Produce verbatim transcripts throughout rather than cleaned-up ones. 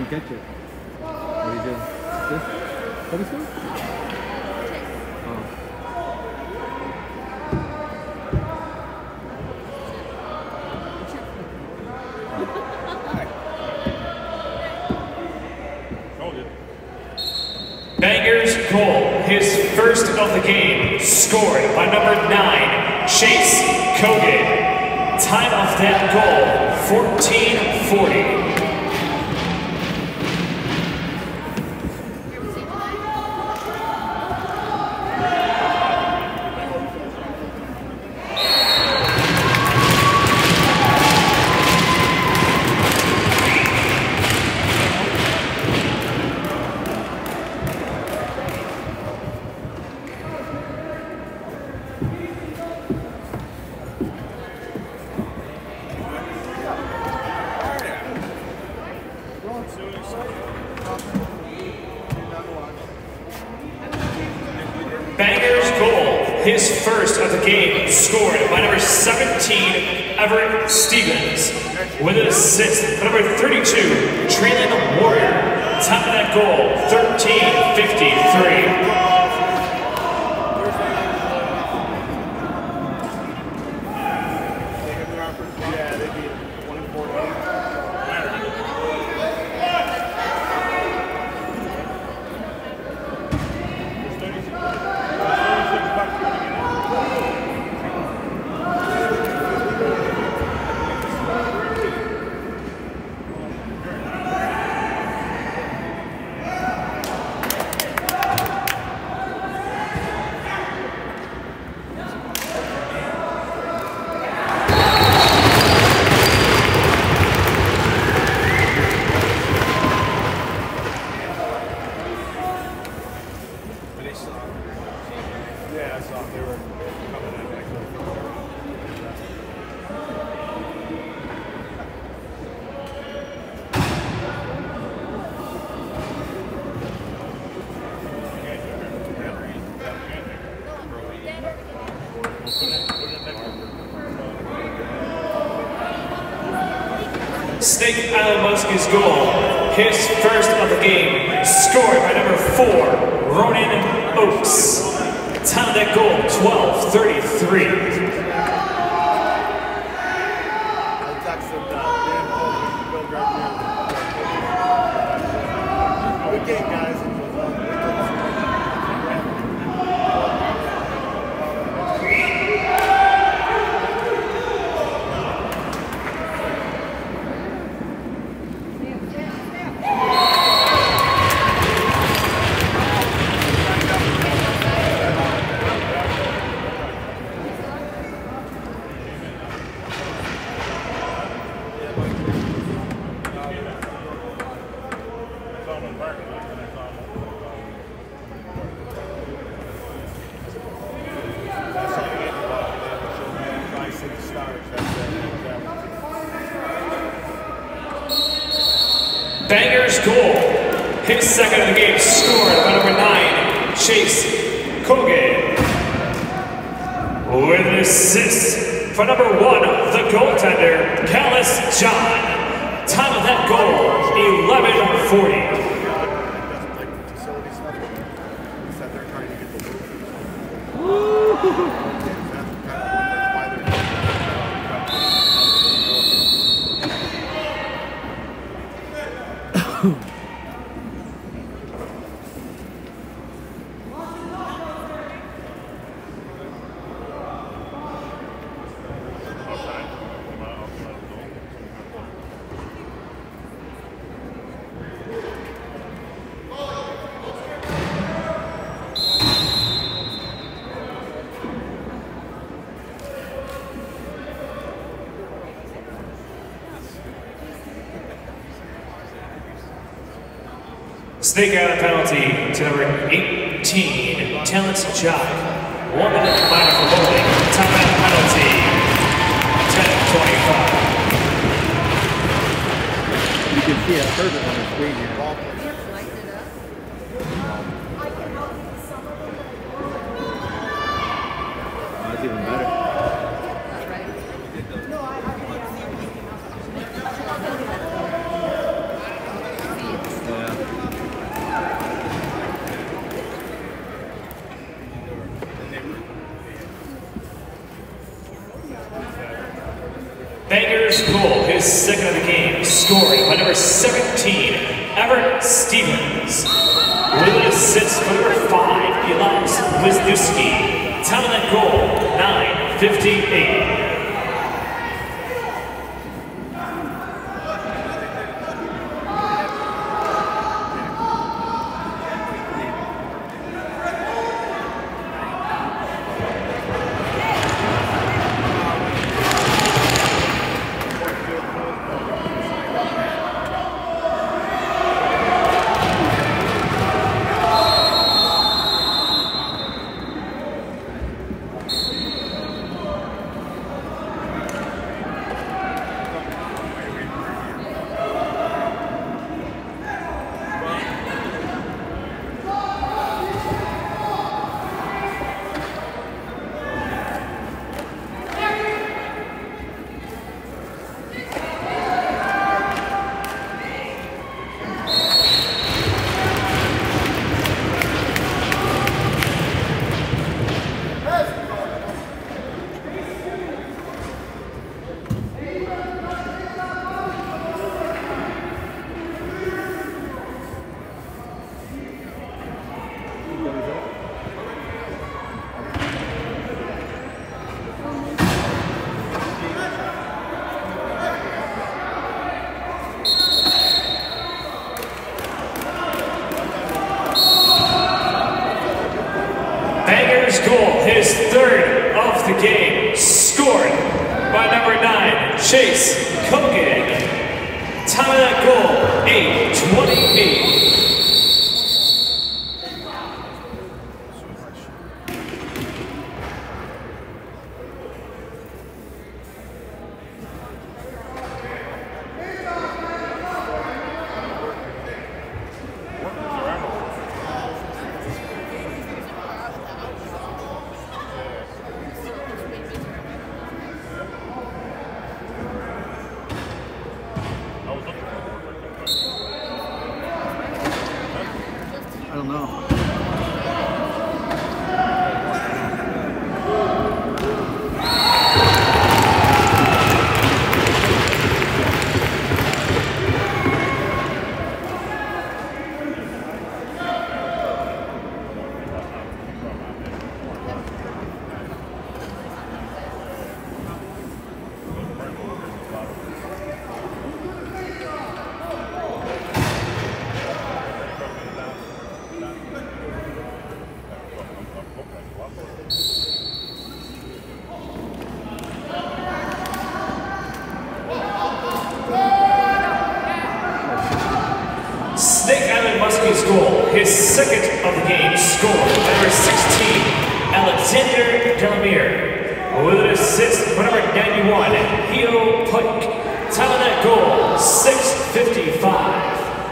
didn't catch it. What did you do? This? What is this? Oh. Banger's goal, his first of the game, scored by number nine, Chase Kogan. Time of that goal, fourteen forty. Banger's goal, his first of the game, scored by number seventeen, Everett Stevens. With an assist by number thirty-two, Traylon Warrior. Time of that goal, thirteen fifty-three. Yeah, I saw they were coming in next Snake Island Muskie's goal, his first of the game, scored by number four, Ronan Oaks. Time of that goal, twelve thirty-three. Good game, guys. Banger's goal, his second of the game, scored by number nine, Chase Kogan. With an assist for number one, the goaltender, Callis John. Time of that goal, eleven forty. Snake Island penalty to number eighteen, Talent Jock. One minute minor for holding. Timeout penalty, ten twenty-five. You can see it further on the screen here. Oh, that's even better. his second of the game, scored by number seventeen, Everett Stevens. With an assist for number five, Elias Muskie. Time of that goal, nine fifty-eight. Goal, his third of the game, scored by number nine, Chase Kogan. Time of that goal, eight twenty-eight. I don't know. Muskie's goal, his second of the game, scored by number sixteen, Alexander Delamere. With an assist for number ninety-one, Heo Pike. Time of that goal, six fifty-five.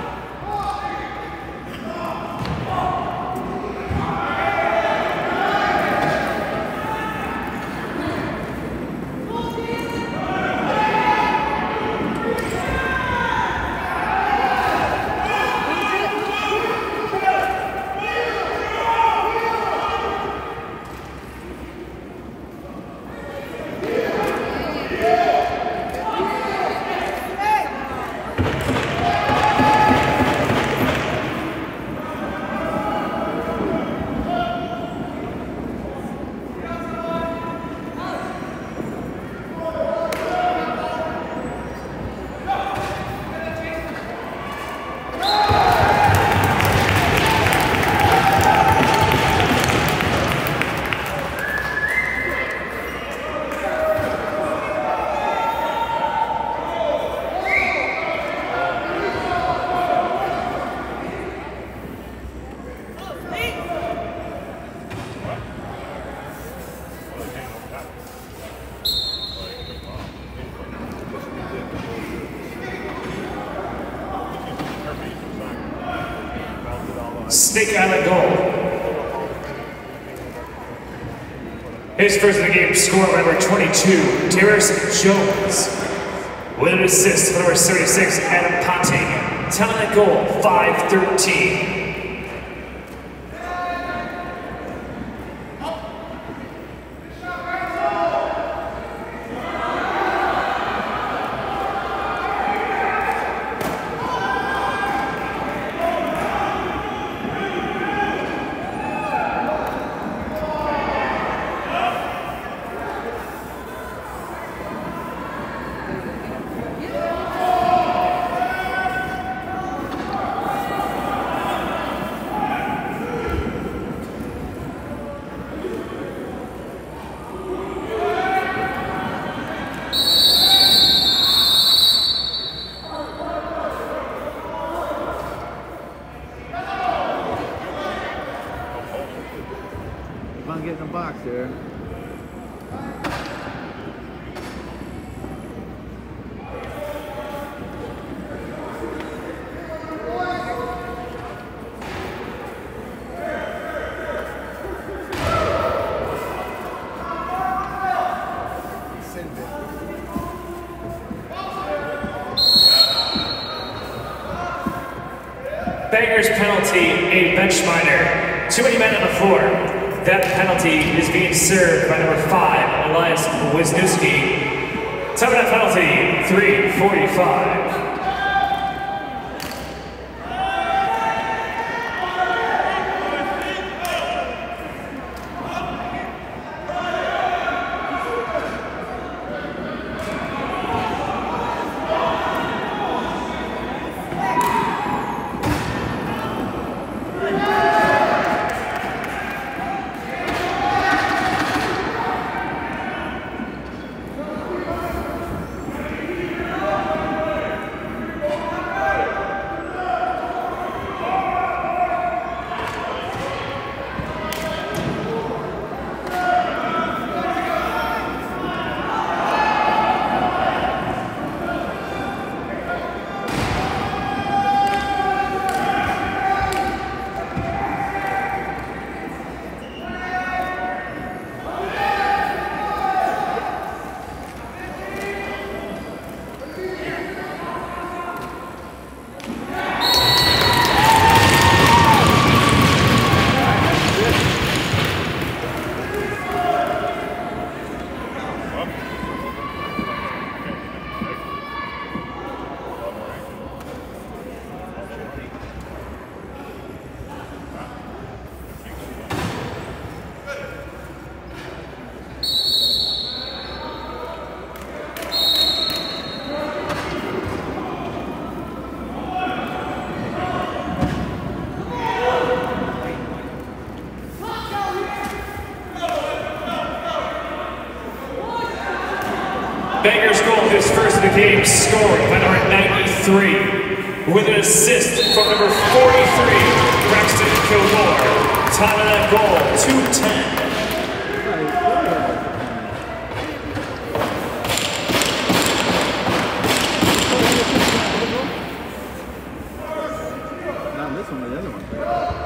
Snake Island goal. His first of the game, scored by number twenty-two, Terrace Jones. With an assist for number thirty-six, Adam Ponting. Time of that goal, five thirteen. box here. Banger's penalty, a bench minor. Too many men on the floor. That penalty is being served by number five, Elias Wisniewski. Time of that penalty, three forty-five. Banger's goal, his first of the game, scored by number ninety-three. With an assist from number forty-three, Braxton Kilgore. Time of that goal, two ten. Not this one, the other one.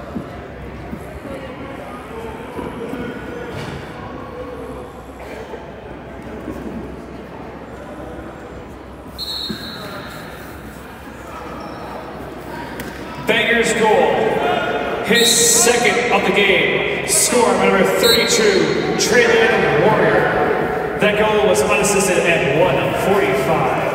Banger's goal, his second of the game, scored by number thirty-two, Traylon Warrior. That goal was unassisted at one forty-five.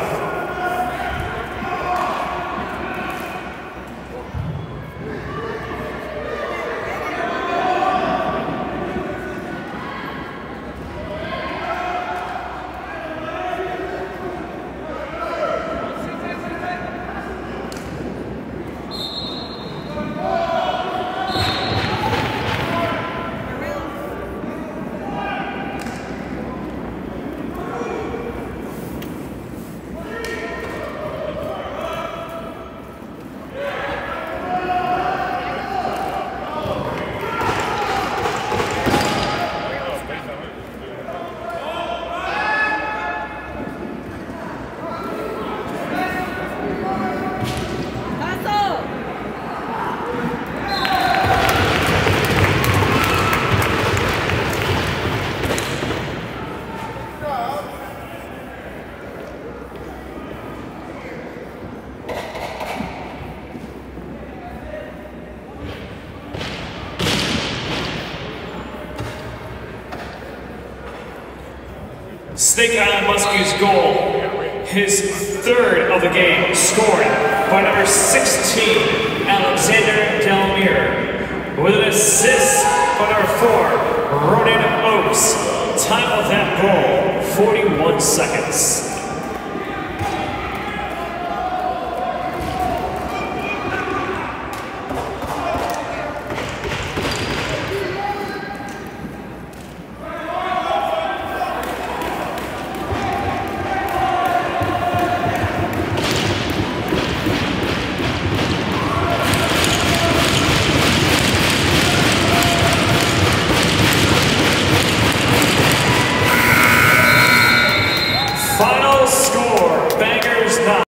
Snake Island Muskie's goal, his third of the game, scored by number sixteen, Alexander Delamere. With an assist by number four, Ronan Oaks. Time of that goal, forty-one seconds.